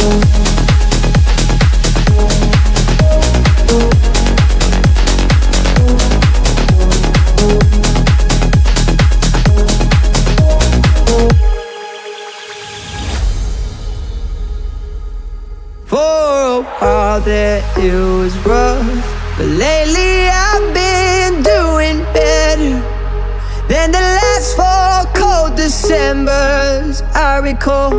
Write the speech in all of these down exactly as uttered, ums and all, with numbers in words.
That it was rough, but lately I've been doing better than the last four cold Decembers I recall.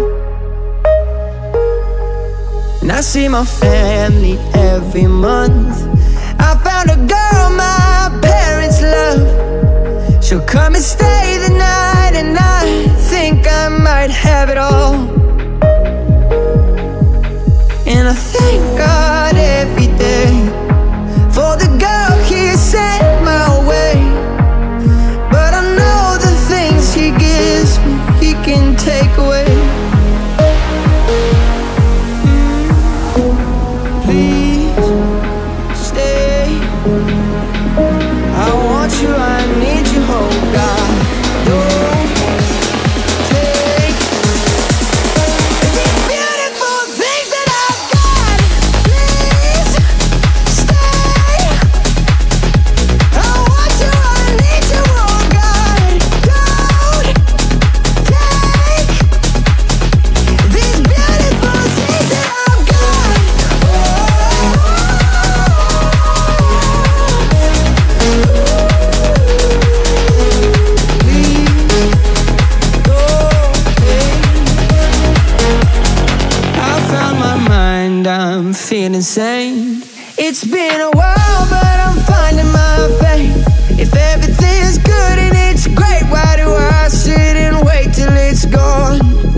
And I see my family every month. I found a girl my parents love. She'll come and stay the night, and I think I might have it all. And I thank God every day for the girl He sent my way. But I know the things He gives me, He can take away. Please stay. I want you, I need you, oh God. Don't take these beautiful things that I've got. Please stay. I want you, I need you, oh God. Don't take these beautiful things that I've got. I found my mind, I'm feeling sane. It's been a while, but I'm finding my faith. If everything's good and it's great, why do I sit and wait till it's gone?